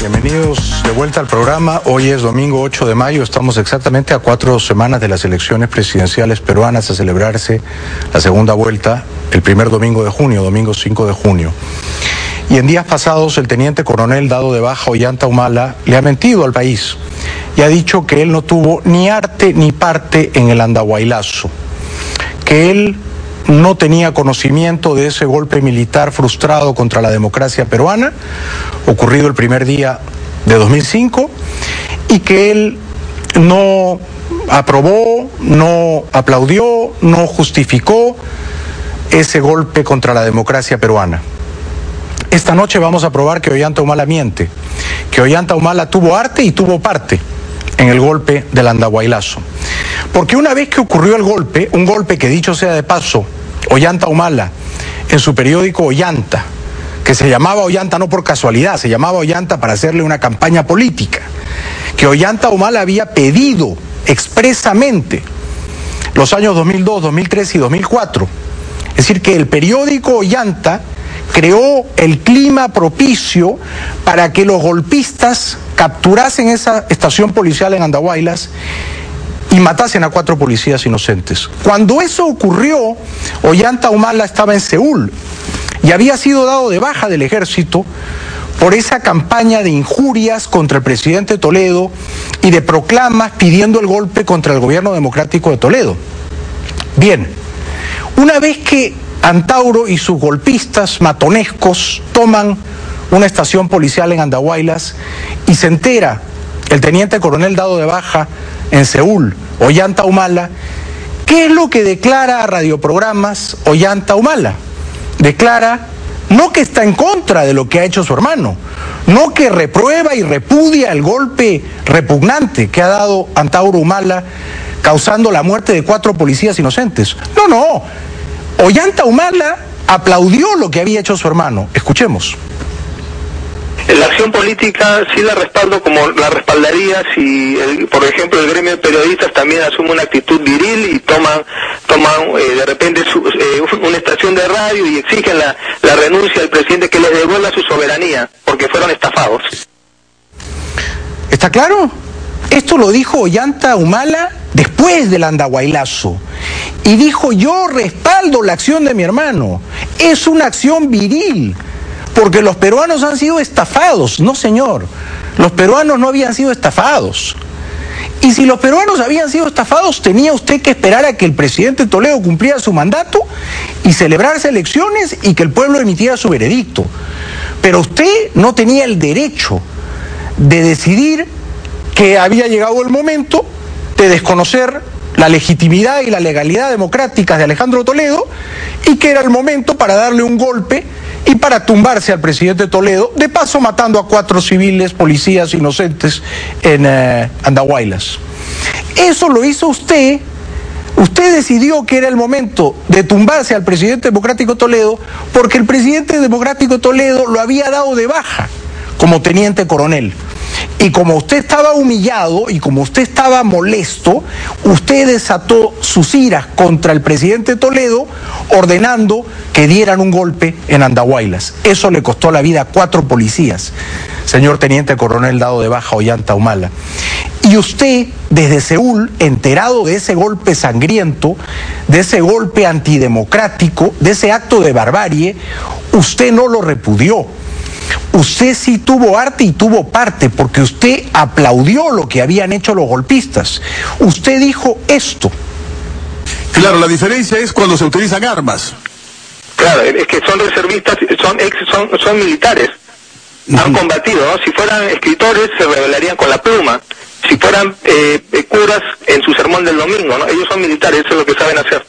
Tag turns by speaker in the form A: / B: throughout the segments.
A: Bienvenidos de vuelta al programa. Hoy es domingo 8 de mayo. Estamos exactamente a 4 semanas de las elecciones presidenciales peruanas a celebrarse la segunda vuelta el primer domingo de junio, domingo 5 de junio. Y en días pasados el teniente coronel dado de baja Ollanta Humala le ha mentido al país y ha dicho que él no tuvo ni arte ni parte en el Andahuaylazo, que él no tenía conocimiento de ese golpe militar frustrado contra la democracia peruana, ocurrido el primer día de 2005, y que él no aprobó, no aplaudió, no justificó ese golpe contra la democracia peruana. Esta noche vamos a probar que Ollanta Humala miente, que Ollanta Humala tuvo arte y tuvo parte en el golpe del Andahuaylazo. Porque una vez que ocurrió el golpe, un golpe que dicho sea de paso, Ollanta Humala, en su periódico Ollanta, que se llamaba Ollanta no por casualidad, se llamaba Ollanta para hacerle una campaña política, que Ollanta Humala había pedido expresamente los años 2002, 2003 y 2004. Es decir, que el periódico Ollanta creó el clima propicio para que los golpistas capturasen esa estación policial en Andahuaylas y matasen a 4 policías inocentes. Cuando eso ocurrió, Ollanta Humala estaba en Seúl y había sido dado de baja del ejército por esa campaña de injurias contra el presidente Toledo y de proclamas pidiendo el golpe contra el gobierno democrático de Toledo. Bien, una vez que Antauro y sus golpistas matonescos toman una estación policial en Andahuaylas y se entera el teniente coronel dado de baja en Seúl, Ollanta Humala, ¿qué es lo que declara a radioprogramas Ollanta Humala? Declara no que está en contra de lo que ha hecho su hermano, no que reprueba y repudia el golpe repugnante que ha dado Antauro Humala causando la muerte de 4 policías inocentes. No, Ollanta Humala aplaudió lo que había hecho su hermano. Escuchemos.
B: La acción política sí la respaldo como la respaldaría si, por ejemplo, el gremio de periodistas también asume una actitud viril y toman de repente una estación de radio y exigen la renuncia del presidente, que les devuelva su soberanía, porque fueron estafados.
A: ¿Está claro? Esto lo dijo Ollanta Humala después del Andahuaylazo. Y dijo, yo respaldo la acción de mi hermano. Es una acción viril. Porque los peruanos han sido estafados. No, señor. Los peruanos no habían sido estafados. Y si los peruanos habían sido estafados, tenía usted que esperar a que el presidente Toledo cumpliera su mandato y celebrarse elecciones y que el pueblo emitiera su veredicto. Pero usted no tenía el derecho de decidir que había llegado el momento de desconocer la legitimidad y la legalidad democráticas de Alejandro Toledo y que era el momento para darle un golpe y para tumbarse al presidente Toledo, de paso matando a 4 civiles, policías inocentes en Andahuaylas. Eso lo hizo usted. Usted decidió que era el momento de tumbarse al presidente democrático Toledo porque el presidente democrático Toledo lo había dado de baja como teniente coronel. Y como usted estaba humillado y como usted estaba molesto, usted desató sus iras contra el presidente Toledo ordenando que dieran un golpe en Andahuaylas. Eso le costó la vida a 4 policías, señor teniente coronel dado de baja Ollanta Humala. Y usted, desde Seúl, enterado de ese golpe sangriento, de ese golpe antidemocrático, de ese acto de barbarie, usted no lo repudió. Usted sí tuvo arte y tuvo parte, porque usted aplaudió lo que habían hecho los golpistas. Usted dijo esto.
C: Claro, la diferencia es cuando se utilizan armas.
B: Claro, es que son reservistas, son militares. Han combatido, ¿no? Si fueran escritores se rebelarían con la pluma. Si fueran curas en su sermón del domingo, ¿no? Ellos son militares, eso es lo que saben hacer.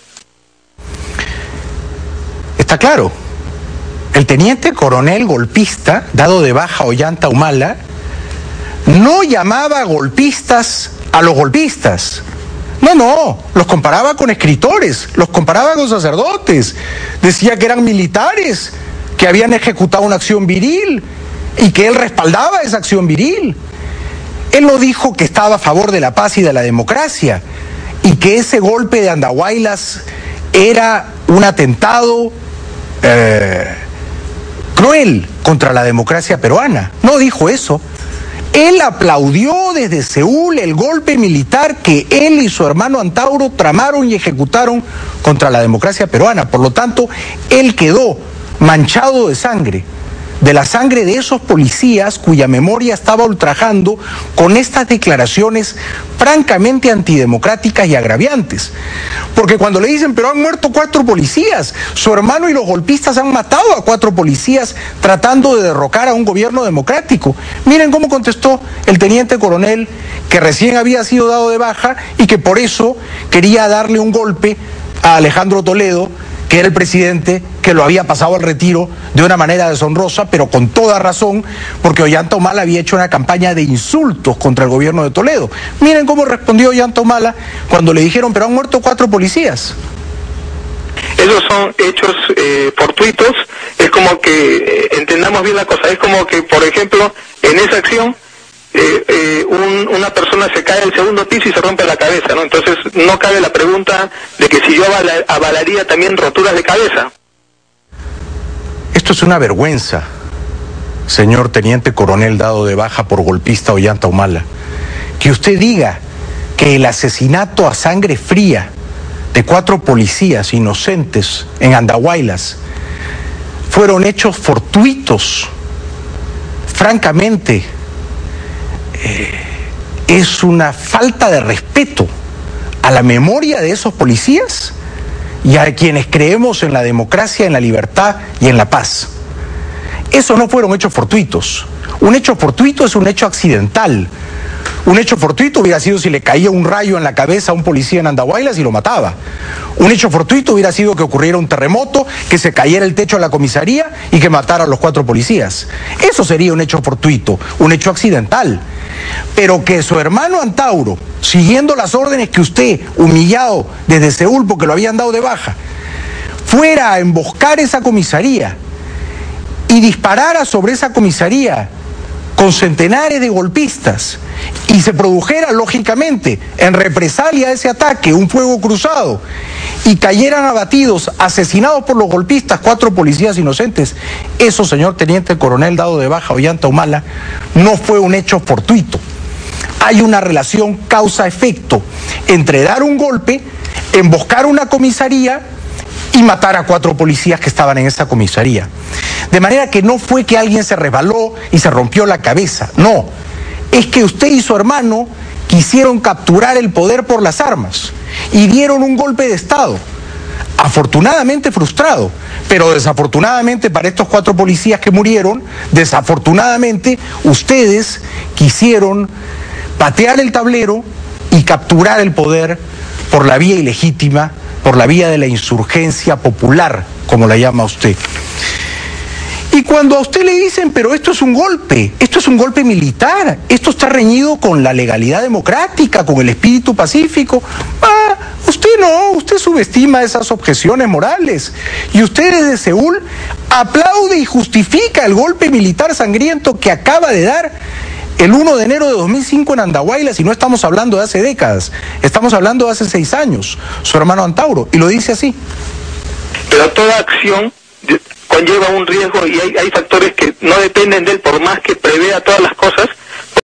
A: Está claro. El teniente coronel golpista, dado de baja Ollanta Humala, no llamaba golpistas a los golpistas. No, los comparaba con escritores, los comparaba con sacerdotes. Decía que eran militares, que habían ejecutado una acción viril y que él respaldaba esa acción viril. Él no dijo que estaba a favor de la paz y de la democracia y que ese golpe de Andahuaylas era un atentado cruel contra la democracia peruana. No dijo eso. Él aplaudió desde Seúl el golpe militar que él y su hermano Antauro tramaron y ejecutaron contra la democracia peruana. Por lo tanto, él quedó manchado de sangre, de la sangre de esos policías cuya memoria estaba ultrajando con estas declaraciones francamente antidemocráticas y agraviantes. Porque cuando le dicen, pero han muerto 4 policías, su hermano y los golpistas han matado a 4 policías tratando de derrocar a un gobierno democrático. Miren cómo contestó el teniente coronel, que recién había sido dado de baja y que por eso quería darle un golpe a Alejandro Toledo, que era el presidente que lo había pasado al retiro de una manera deshonrosa, pero con toda razón, porque Ollanta Humala había hecho una campaña de insultos contra el gobierno de Toledo. Miren cómo respondió Ollanta Humala cuando le dijeron, pero han muerto 4 policías.
B: Esos son hechos fortuitos. Es como que, entendamos bien la cosa, es como que, por ejemplo, en esa acción, una persona se cae del segundo piso y se rompe la cabeza, ¿no? Entonces no cabe la pregunta de que si yo avalaría también roturas de cabeza.
A: Esto es una vergüenza, señor teniente coronel dado de baja por golpista Ollanta Humala, que usted diga que el asesinato a sangre fría de 4 policías inocentes en Andahuaylas fueron hechos fortuitos. Francamente, es una falta de respeto a la memoria de esos policías y a quienes creemos en la democracia, en la libertad y en la paz. Esos no fueron hechos fortuitos. Un hecho fortuito es un hecho accidental. Un hecho fortuito hubiera sido si le caía un rayo en la cabeza a un policía en Andahuaylas y lo mataba. Un hecho fortuito hubiera sido que ocurriera un terremoto, que se cayera el techo de la comisaría y que matara a los 4 policías. Eso sería un hecho fortuito, un hecho accidental. Pero que su hermano Antauro, siguiendo las órdenes que usted, humillado desde Seúl porque lo habían dado de baja, fuera a emboscar esa comisaría y disparara sobre esa comisaría con centenares de golpistas y se produjera lógicamente en represalia a ese ataque un fuego cruzado y cayeran abatidos, asesinados por los golpistas 4 policías inocentes, eso, señor teniente coronel dado de baja Ollanta Humala, no fue un hecho fortuito. Hay una relación causa-efecto entre dar un golpe, emboscar una comisaría y matar a 4 policías que estaban en esa comisaría. De manera que no fue que alguien se resbaló y se rompió la cabeza, no. Es que usted y su hermano quisieron capturar el poder por las armas y dieron un golpe de Estado, afortunadamente frustrado, pero desafortunadamente para estos 4 policías que murieron, desafortunadamente ustedes quisieron patear el tablero y capturar el poder por la vía ilegítima, por la vía de la insurgencia popular, como la llama usted. Y cuando a usted le dicen, pero esto es un golpe militar, esto está reñido con la legalidad democrática, con el espíritu pacífico, usted no, usted subestima esas objeciones morales. Y usted desde Seúl aplaude y justifica el golpe militar sangriento que acaba de dar el 1 de enero de 2005 en Andahuaylas, y no estamos hablando de hace décadas, estamos hablando de hace 6 años, su hermano Antauro, y lo dice así.
B: Pero toda acción conlleva un riesgo y hay factores que no dependen de él, por más que prevea todas las cosas,